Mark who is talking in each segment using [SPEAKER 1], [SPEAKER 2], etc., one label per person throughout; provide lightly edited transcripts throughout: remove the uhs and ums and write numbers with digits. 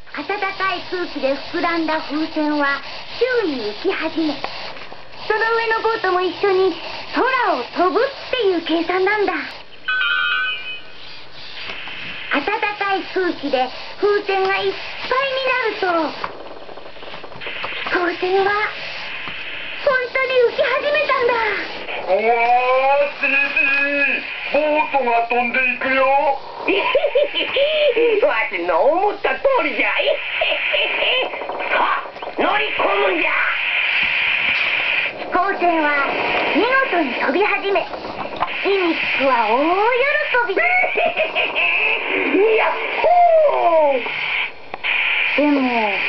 [SPEAKER 1] 暖かい空気で膨らんだ風船は宙に浮き始め、その上のボートも一緒に空を飛ぶっていう計算なんだ。暖かい空気で風船がいっぱいになると、風船は本当に浮き始めたんだ。
[SPEAKER 2] うわー、じじい、ボートが飛んでいくよ。
[SPEAKER 3] わしの思った通りじゃ。さあ、乗り込むんじゃ。
[SPEAKER 1] 飛行船は見事に飛び始め、ギミックは大喜び。
[SPEAKER 3] やっほー。
[SPEAKER 1] でも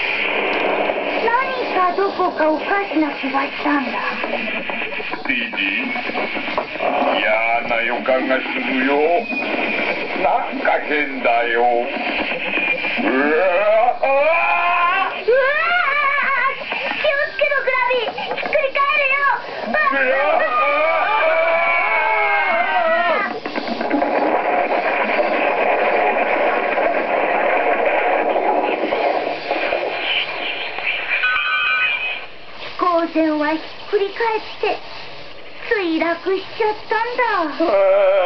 [SPEAKER 1] 何かどこかおかしな気がしたんだ。
[SPEAKER 2] じじい、嫌な予感がするよ。なんか変だよ。うわあ、
[SPEAKER 1] 気をつけろグラビー、ひっくり返るよ。飛行船はひっくり返って墜落しちゃったんだ。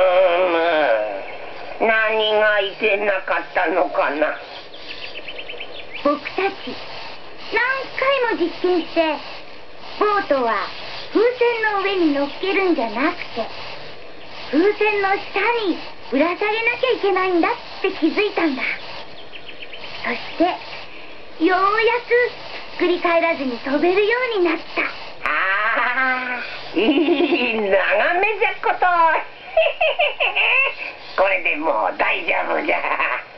[SPEAKER 3] 何がいけなかったのかな。
[SPEAKER 1] 僕たち何回も実験して、ボートは風船の上に乗っけるんじゃなくて、風船の下にぶら下げなきゃいけないんだって気づいたんだ。そしてようやくひっくり返らずに飛べるようになった。
[SPEAKER 3] ああ、いい眺めじゃこと。これでもう大丈夫じゃ。